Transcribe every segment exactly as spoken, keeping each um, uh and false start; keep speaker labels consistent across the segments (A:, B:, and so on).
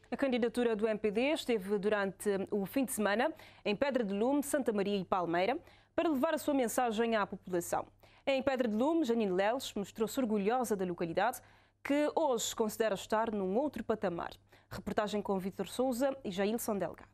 A: A candidatura do M P D esteve durante o fim de semana em Pedra de Lume, Santa Maria e Palmeira para levar a sua mensagem à população. Em Pedra de Lume, Janine Leles mostrou-se orgulhosa da localidade, que hoje considera estar num outro patamar. Reportagem com Vítor Sousa e Jailson Delgado.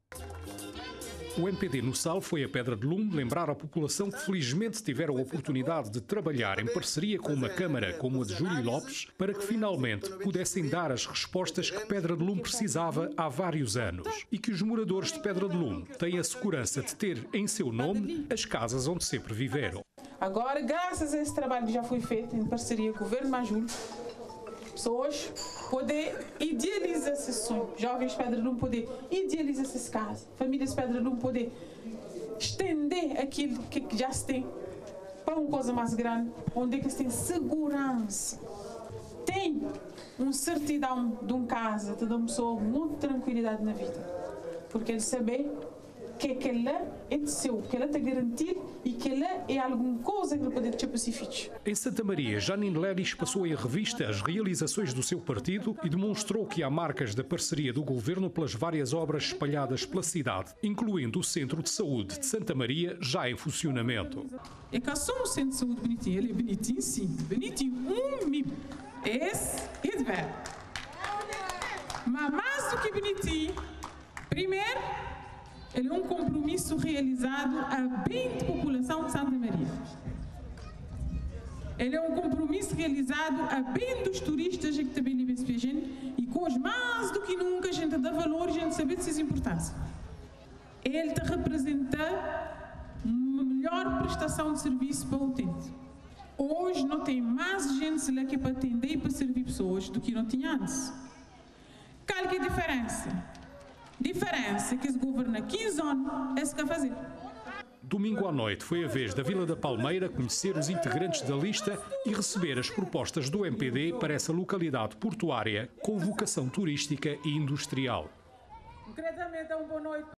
B: O M P D no Sal foi a Pedra de Lume lembrar à população que felizmente tiveram a oportunidade de trabalhar em parceria com uma Câmara como a de Júlio Lopes para que finalmente pudessem dar as respostas que Pedra de Lume precisava há vários anos e que os moradores de Pedra de Lume têm a segurança de ter em seu nome as casas onde sempre viveram.
C: Agora, graças a esse trabalho que já foi feito em parceria com o Governo Majul, pessoas poder idealizar esse sonho, jovens de Pedra de Lume poder idealizar essas casas, famílias de Pedra de Lume poder estender aquilo que já se tem para uma coisa mais grande, onde é que se tem segurança, tem uma certidão de uma casa, te dá uma pessoa muita tranquilidade na vida, porque ele saber que aquela é de seu, que ela te garantir e que ela é alguma coisa que ele pode te pacificar.
B: Em Santa Maria, Janine Leles passou em revista as realizações do seu partido e demonstrou que há marcas da parceria do governo pelas várias obras espalhadas pela cidade, incluindo o Centro de Saúde de Santa Maria, já em funcionamento.
C: É que só um centro de saúde bonitinho, ele é bonitinho sim, bonitinho, um mimo, esse é de ver. Mas mais do que bonitinho, primeiro, ele é um compromisso realizado a bem da população de Santa Maria. Ele é um compromisso realizado a bem dos turistas que também vêm a gente e com os mais do que nunca a gente dá valor, a gente sabe dessas importâncias. Ele te representa uma melhor prestação de serviço para o utente. Hoje não tem mais gente lá que é para atender e para servir pessoas do que não tinha antes. Qual que é a diferença? Diferença que esse governo aqui em zona é se quer fazer.
B: Domingo à noite foi a vez da Vila da Palmeira conhecer os integrantes da lista e receber as propostas do M P D para essa localidade portuária com vocação turística e industrial.
C: Concretamente, é uma boa noite.